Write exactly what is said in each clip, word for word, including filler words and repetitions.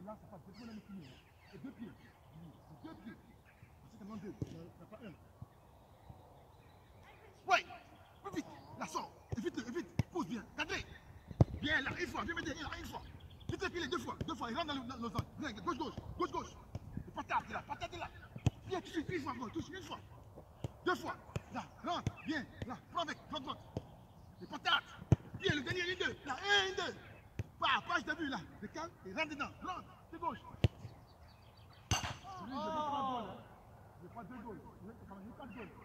là, ça passe. Deux pieds. Et deux pieds. Deux pieds. C'est tellement deux. Il n'y a pas un. Ouais. Plus vite. Là, sors. Évite, évite. Pousse bien. Cadré. Bien là, une fois. Viens m'aider. Là, une fois. Vite le pied deux fois. Deux fois. Il rentre dans le, dans le zone. Viens, gauche, gauche. Gauche, gauche. Et patate là. Patate là. Viens, touche une fois. Touche une fois. Deux fois. Là, rentre. Bien. Là. Prends avec. Droite, droite. Et patate. Bien, le dernier, une, deux. Là, un, deux. Pas, pas, je t'ai vu là. Décale et rentre dedans. Rentre. C'est gauche. Lui, je n'ai pas de goal. Je n'ai pas deux goals. Je n'ai pas de goal.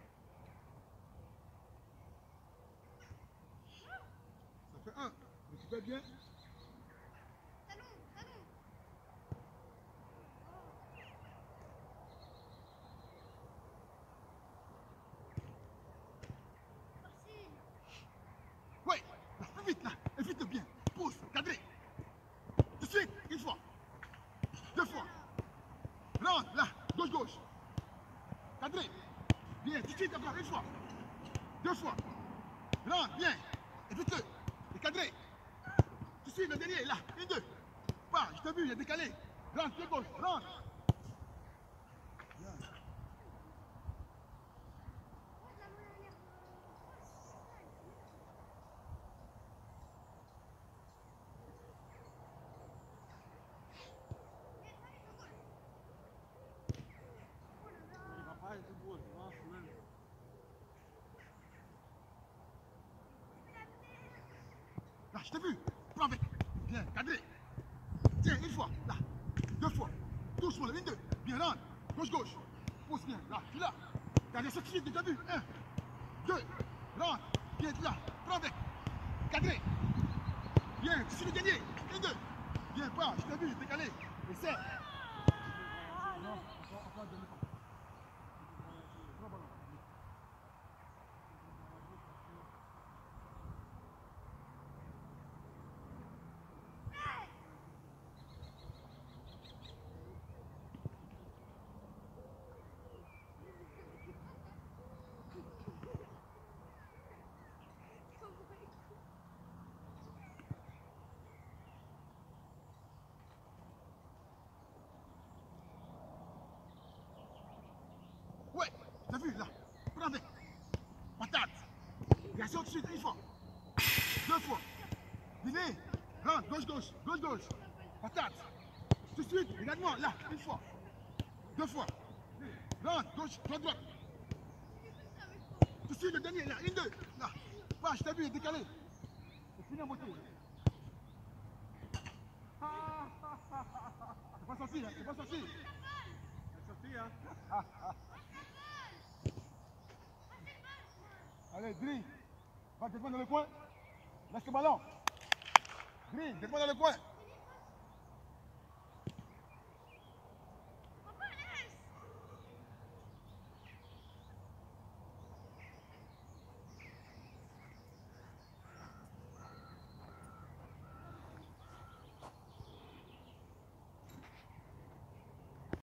Ça fait un. Récupère bien. Talon, talon. Ouais. Là, plus vite là. Évite bien. Pousse. Cadré. Tout de suite. Une fois. Deux fois. Rentre là. Gauche, gauche. Cadré. Bien. Tout de suite encore. Une fois. Deux fois. Rentre. Bien. Évite-le. Et cadré. Tout de suite le dernier. Là. Une, deux. Pas. Je t'ai vu. Il est décalé. Rentre. Pied gauche. Rentre. Bien. Là, je t'ai vu. Prends avec. Bien, cadré. Tiens, une fois. Là. Deux fois. Touche pour le une, deux. Bien, rentre. Gauche, gauche. Pousse bien. Là, tu es là. Cadré, cette suite, tu as vu. Un. Deux. Rentre. Bien, tu es là. Prends avec. Cadré. Bien, tu suis le dernier. Un, deux. Bien, pas. Je t'ai vu. Décalé. Et serre. Non, encore, encore deux minutes. Ouais, t'as vu là. Prends avec. Patate. Garçon tout de suite, une fois. Deux fois. Drini. Rentre, gauche, gauche. Gauche, gauche. Patate. Tout de suite, regarde-moi, là, une fois. Deux fois. Rentre, gauche, droite, droite. Tout de suite, le dernier, là, une, deux. Là. Pas, je t'ai vu, il est décalé. C'est fini en beauté. C'est pas sorti, hein, c'est pas sorti. C'est sorti, hein. Allez, Drini, va défendre dans le coin. Laisse le ballon. Drini, défends dans le coin.